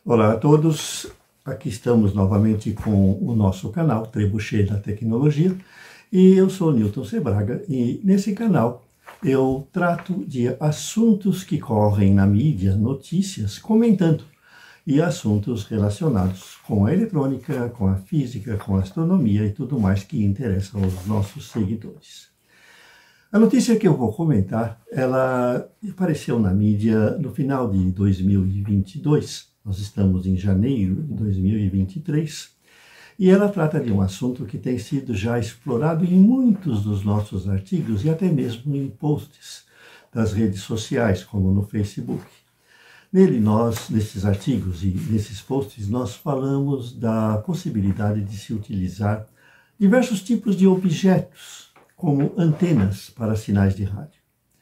Olá a todos, aqui estamos novamente com o nosso canal Trebuchet da Tecnologia e eu sou Newton Sebraga e nesse canal eu trato de assuntos que correm na mídia, notícias, comentando e assuntos relacionados com a eletrônica, com a física, com a astronomia e tudo mais que interessa aos nossos seguidores. A notícia que eu vou comentar, ela apareceu na mídia no final de 2022, nós estamos em janeiro de 2023, e ela trata de um assunto que tem sido já explorado em muitos dos nossos artigos e até mesmo em posts das redes sociais, como no Facebook. Nesses artigos e nesses posts, nós falamos da possibilidade de se utilizar diversos tipos de objetos, como antenas para sinais de rádio.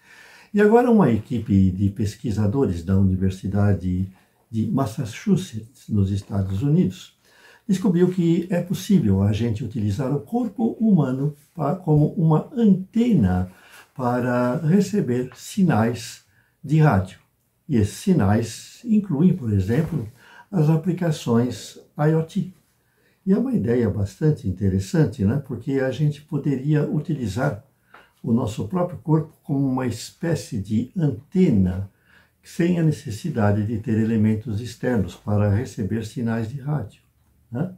E agora uma equipe de pesquisadores da Universidade de Massachusetts, nos Estados Unidos, descobriu que é possível a gente utilizar o corpo humano como uma antena para receber sinais de rádio. E esses sinais incluem, por exemplo, as aplicações IoT. E é uma ideia bastante interessante, né? Porque a gente poderia utilizar o nosso próprio corpo como uma espécie de antena, sem a necessidade de ter elementos externos para receber sinais de rádio, né?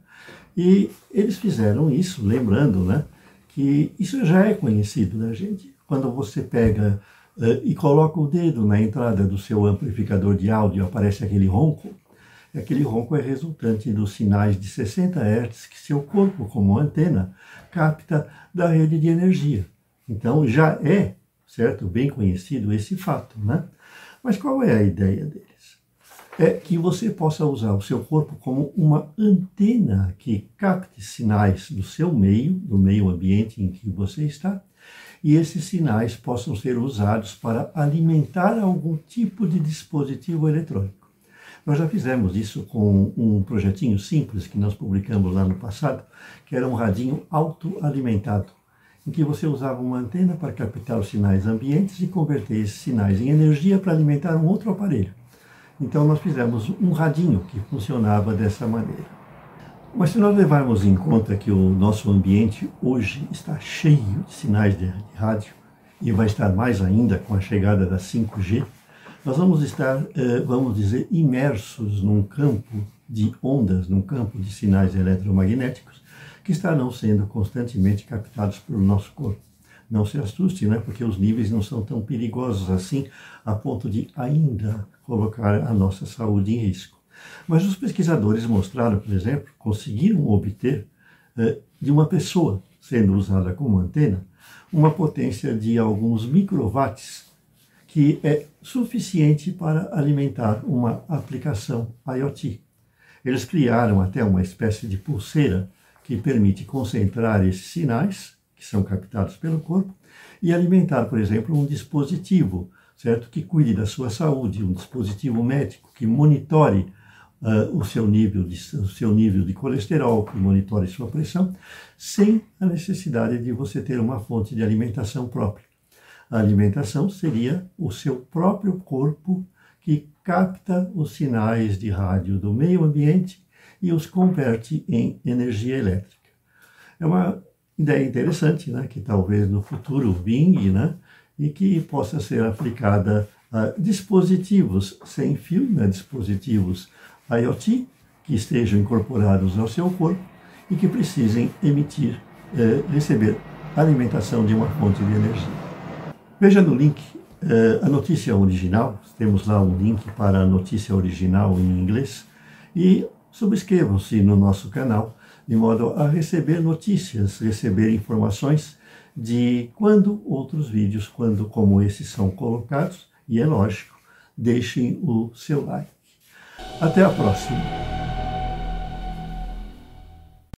E eles fizeram isso, lembrando, né, que isso já é conhecido da gente. Quando você pega e coloca o dedo na entrada do seu amplificador de áudio, aparece aquele ronco. Aquele ronco é resultante dos sinais de 60 Hz que seu corpo, como antena, capta da rede de energia. Então já é, certo, bem conhecido esse fato, né? Mas qual é a ideia deles? É que você possa usar o seu corpo como uma antena que capte sinais do seu meio, do meio ambiente em que você está, e esses sinais possam ser usados para alimentar algum tipo de dispositivo eletrônico. Nós já fizemos isso com um projetinho simples que nós publicamos lá no passado, que era um radinho autoalimentado, em que você usava uma antena para captar os sinais ambientes e converter esses sinais em energia para alimentar um outro aparelho. Então nós fizemos um radinho que funcionava dessa maneira. Mas se nós levarmos em conta que o nosso ambiente hoje está cheio de sinais de rádio, e vai estar mais ainda com a chegada da 5G, nós vamos estar, vamos dizer, imersos num campo de ondas, num campo de sinais eletromagnéticos que estarão sendo constantemente captados pelo nosso corpo. Não se assuste, né? Porque os níveis não são tão perigosos assim, a ponto de ainda colocar a nossa saúde em risco. Mas os pesquisadores mostraram, por exemplo, conseguiram obter de uma pessoa sendo usada como antena uma potência de alguns microwatts, que é suficiente para alimentar uma aplicação IoT. Eles criaram até uma espécie de pulseira que permite concentrar esses sinais, que são captados pelo corpo, e alimentar, por exemplo, um dispositivo, certo, que cuide da sua saúde, um dispositivo médico que monitore o seu nível de colesterol, que monitore sua pressão, sem a necessidade de você ter uma fonte de alimentação própria. A alimentação seria o seu próprio corpo que capta os sinais de rádio do meio ambiente e os converte em energia elétrica. É uma ideia interessante, né, que talvez no futuro vingue, né, e que possa ser aplicada a dispositivos sem fio, né, dispositivos IoT, que estejam incorporados ao seu corpo e que precisem receber alimentação de uma fonte de energia. Veja no link a notícia original, temos lá um link para a notícia original em inglês, e subscrevam-se no nosso canal, de modo a receber notícias, receber informações de quando outros vídeos, como esses são colocados, e é lógico, deixem o seu like. Até a próxima!